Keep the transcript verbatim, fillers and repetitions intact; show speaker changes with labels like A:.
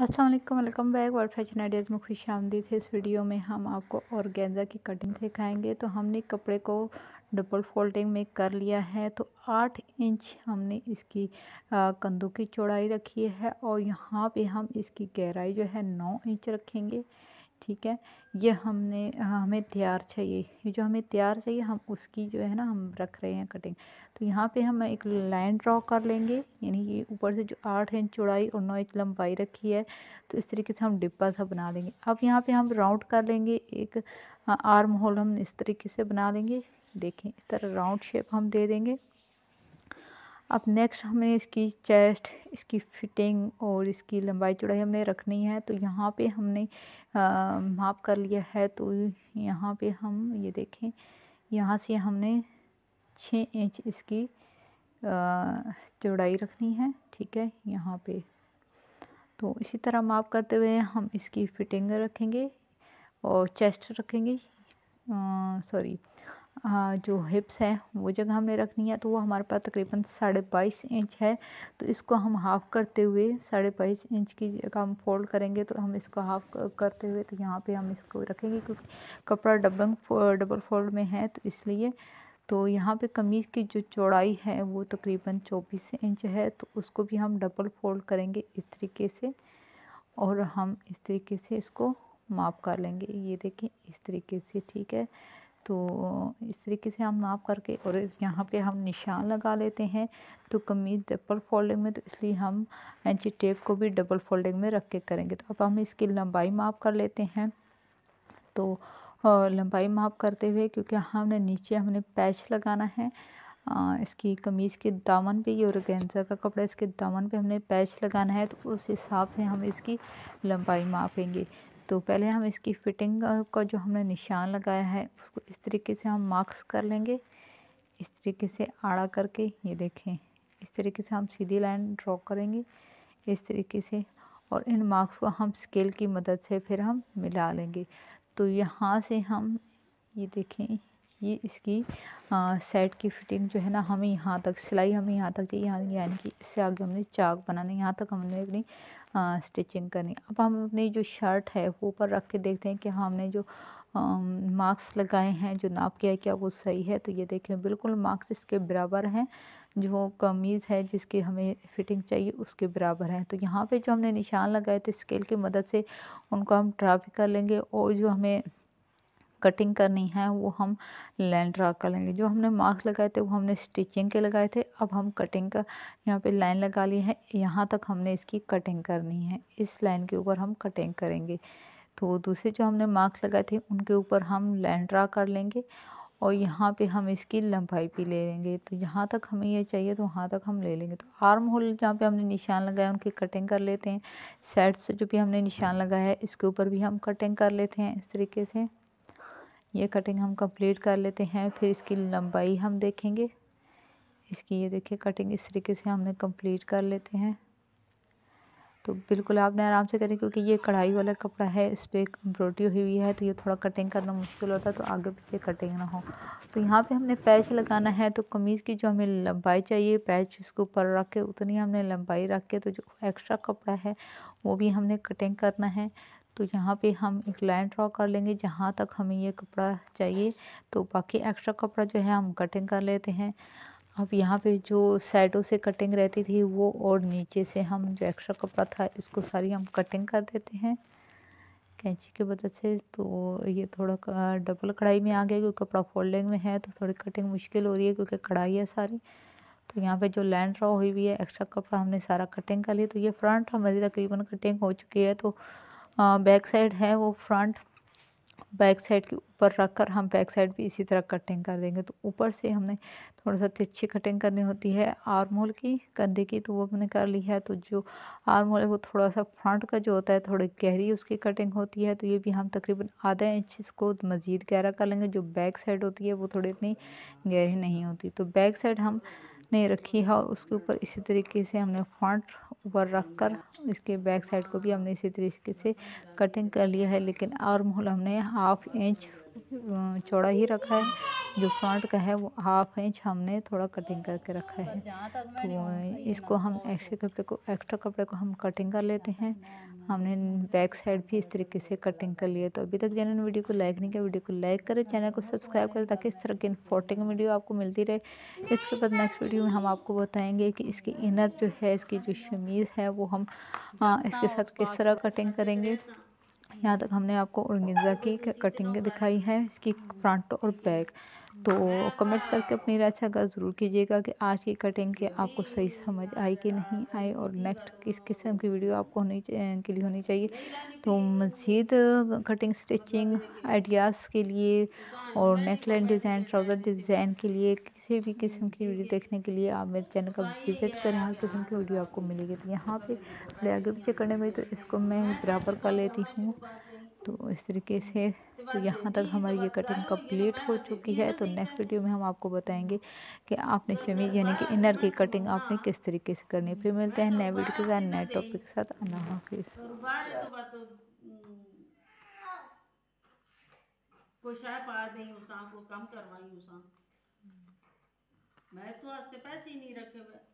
A: अस्सलाम वालेकुम, welcome back world fashion ideas में खुश आमदीद है। इस वीडियो में हम आपको ऑर्गेन्जा की कटिंग सिखाएंगे। तो हमने कपड़े को डबल फोल्डिंग में कर लिया है। तो आठ इंच हमने इसकी कंधों की चौड़ाई रखी है और यहाँ पे हम इसकी गहराई जो है नौ इंच रखेंगे। ठीक है, ये हमने हमें तैयार चाहिए, ये जो हमें तैयार चाहिए हम उसकी जो है ना हम रख रहे हैं कटिंग। तो यहाँ पे हम एक लाइन ड्रॉ कर लेंगे, यानी कि ऊपर से जो आठ इंच चौड़ाई और नौ इंच लंबाई रखी है तो इस तरीके से हम डिब्बा सा बना लेंगे। अब यहाँ पे हम राउंड कर लेंगे, एक आर्म होल हम इस तरीके से बना लेंगे। देखें, इस तरह राउंड शेप हम दे देंगे। अब नेक्स्ट हमें इसकी चेस्ट, इसकी फिटिंग और इसकी लंबाई चौड़ाई हमने रखनी है। तो यहाँ पे हमने माप कर लिया है। तो यहाँ पे हम ये देखें, यहाँ से हमने छः इंच इसकी चौड़ाई रखनी है। ठीक है, यहाँ पे तो इसी तरह माप करते हुए हम इसकी फिटिंग रखेंगे और चेस्ट रखेंगे। सॉरी हाँ, जो हिप्स है वो जगह हमने रखनी है। तो वो हमारे पास तकरीबन साढ़े बाईस इंच है। तो इसको हम हाफ़ करते हुए साढ़े बाईस इंच की जगह हम फोल्ड करेंगे। तो हम इसको हाफ़ करते हुए तो यहाँ पे हम इसको रखेंगे, क्योंकि कपड़ा डबल डबल फोल्ड में है तो इसलिए। तो यहाँ पे कमीज़ की जो चौड़ाई है वो तकरीबन चौबीस इंच है। तो उसको भी हम डबल फोल्ड करेंगे इस तरीके से और हम इस तरीके से इसको माप कर लेंगे। ये देखें, इस तरीके से। ठीक है, तो इस तरीके से हम माप करके और यहाँ पे हम निशान लगा लेते हैं। तो कमीज़ डबल फोल्डिंग में, तो इसलिए हम इंची टेप को भी डबल फोल्डिंग में रख के करेंगे। तो अब हम इसकी लंबाई माप कर लेते हैं। तो लंबाई माप करते हुए, क्योंकि हमने नीचे हमने पैच लगाना है आ, इसकी कमीज़ के दामन पे, ये ऑर्गेन्जा का कपड़ा, इसके दामन पे हमने पैच लगाना है। तो उस हिसाब से हम इसकी लंबाई मापेंगे। तो पहले हम इसकी फिटिंग का जो हमने निशान लगाया है उसको इस तरीके से हम मार्क्स कर लेंगे, इस तरीके से आड़ा करके। ये देखें, इस तरीके से हम सीधी लाइन ड्रॉ करेंगे इस तरीके से, और इन मार्क्स को हम स्केल की मदद से फिर हम मिला लेंगे। तो यहाँ से हम ये देखें, ये इसकी सेट की फिटिंग जो है ना, हमें यहाँ तक सिलाई हमें यहाँ तक चाहिए, यहाँ यानी कि इससे आगे हमने चाक बनाना, यहाँ तक हमने अपनी स्टिचिंग करनी। अब हम अपनी जो शर्ट है वो ऊपर रख के देखते हैं कि हमने जो मार्क्स लगाए हैं, जो नाप किया है, क्या वो सही है। तो ये देखें, बिल्कुल मार्क्स इसके बराबर हैं, जो कमीज़ है जिसकी हमें फिटिंग चाहिए उसके बराबर है। तो यहाँ पे जो हमने निशान लगाए थे स्केल की मदद से उनको हम ड्रा भी कर लेंगे, और जो हमें कटिंग करनी है वो हम लाइन ड्रा कर लेंगे। जो हमने मार्क्स लगाए थे वो हमने स्टिचिंग के लगाए थे। अब हम कटिंग का यहाँ पे लाइन लगा ली है, यहाँ तक हमने इसकी कटिंग करनी है, इस लाइन के ऊपर हम कटिंग करेंगे। तो दूसरे जो हमने मार्क्स लगाए थे उनके ऊपर हम लाइन ड्रा कर लेंगे और यहाँ पे हम इसकी लंबाई भी ले लेंगे। तो यहाँ तक हमें ये चाहिए तो वहाँ तक हम ले लेंगे। तो आर्म होल जहाँ पे हमने निशान लगाया उनकी कटिंग कर लेते हैं। साइड से जो भी हमने निशान लगाया है इसके ऊपर भी हम कटिंग कर लेते हैं इस तरीके से। ये कटिंग हम कंप्लीट कर लेते हैं। फिर इसकी लंबाई हम देखेंगे, इसकी ये देखिए कटिंग इस तरीके से हमने कंप्लीट कर लेते हैं। तो बिल्कुल आपने आराम से करें, क्योंकि ये कढ़ाई वाला कपड़ा है, इस पर एम्ब्रॉयडरी हुई हुई है तो ये थोड़ा कटिंग करना मुश्किल होता है, तो आगे पीछे कटिंग ना हो। तो यहाँ पे हमने पैच लगाना है। तो कमीज़ की जो हमें लंबाई चाहिए, पैच उसके ऊपर रख के उतनी हमने लंबाई रख के, तो जो एक्स्ट्रा कपड़ा है वो भी हमने कटिंग करना है। तो यहाँ पे हम एक लाइन ड्रॉ कर लेंगे जहाँ तक हमें ये कपड़ा चाहिए। तो बाकी एक्स्ट्रा कपड़ा जो है हम कटिंग कर लेते हैं। अब यहाँ पे जो साइडों से कटिंग रहती थी वो, और नीचे से हम जो एक्स्ट्रा कपड़ा था इसको सारी हम कटिंग कर देते हैं कैंची की मदद से। तो ये थोड़ा डबल कढ़ाई में आ गया, क्योंकि कपड़ा फोल्डिंग में है तो थोड़ी कटिंग मुश्किल हो रही है क्योंकि कढ़ाई है सारी। तो यहाँ पे जो लाइन ड्रॉ हुई हुई है, एक्स्ट्रा कपड़ा हमने सारा कटिंग कर लिया। तो ये फ्रंट हमारी तकरीबन कटिंग हो चुकी है। तो बैक साइड है वो फ्रंट बैक साइड के ऊपर रख कर हम बैक साइड भी इसी तरह कटिंग कर देंगे। तो ऊपर से हमने थोड़ा सा तिरछी कटिंग करनी होती है आर्म होल की, कंधे की, तो वो हमने कर ली है। तो जो आर्म होल है वो थोड़ा सा फ्रंट का जो होता है थोड़ी गहरी उसकी कटिंग होती है। तो ये भी हम तकरीबन आधा इंच इसको मज़ीद गहरा कर लेंगे। जो बैक साइड होती है वो थोड़ी इतनी गहरी नहीं होती। तो बैक साइड हम ने रखी है और उसके ऊपर इसी तरीके से हमने फ्रंट ऊपर रख कर इसके बैक साइड को भी हमने इसी तरीके से कटिंग कर लिया है। लेकिन आर्म होल हमने हाफ इंच चौड़ा ही रखा है, जो फ्रंट का है वो हाफ इंच हमने थोड़ा कटिंग करके रखा है। तो इसको हम एक्स्ट्रा कपड़े को एक्स्ट्रा कपड़े को हम कटिंग कर लेते हैं। हमने बैक साइड भी इस तरीके से कटिंग कर लिया। तो अभी तक जिन्होंने वीडियो को लाइक नहीं किया, वीडियो को लाइक करें, चैनल को सब्सक्राइब करें ताकि इस तरह की इन्फॉर्मेटिव वीडियो आपको मिलती रहे। इसके बाद नेक्स्ट वीडियो में हम आपको बताएंगे कि इसकी इनर जो है, इसकी जो शमीज़ है वो हम आ, इसके साथ किस तरह कटिंग करेंगे। यहाँ तक हमने आपको ऑर्गेन्जा की कटिंग दिखाई है, इसकी फ्रंट और बैक। तो कमेंट्स करके अपनी राय साझा ज़रूर कीजिएगा कि आज की कटिंग के आपको सही समझ आई कि नहीं आई, और नेक्स्ट किस किस्म की वीडियो आपको होनी के लिए होनी चाहिए। तो मज़ीद कटिंग स्टिचिंग आइडियाज़ के लिए और नेकलाइन डिज़ाइन, ट्राउज़र डिज़ाइन के लिए, किसी भी किस्म की वीडियो देखने के लिए आप मेरे चैनल का विज़िट करें। हर किस्म की वीडियो आपको मिलेगी। तो यहाँ पे थोड़े आगे पीछे करने में, तो इसको मैं बराबर कर लेती हूँ। तो इस तरीके से तो यहाँ तक हमारी ये कटिंग कंप्लीट हो चुकी है। तो नेक्स्ट वीडियो में हम आपको बताएंगे कि आपने शमीज यानी कि इनर की कटिंग आपने किस तरीके से करनी है। फिर मिलते हैं नए वीडियो के साथ, नए टॉपिक के साथ। अल्लाह हाफिज़।
B: कोई शाय पा दें उसा को कम करवाई उसा मैं तो आज पैसे ही नहीं रखे।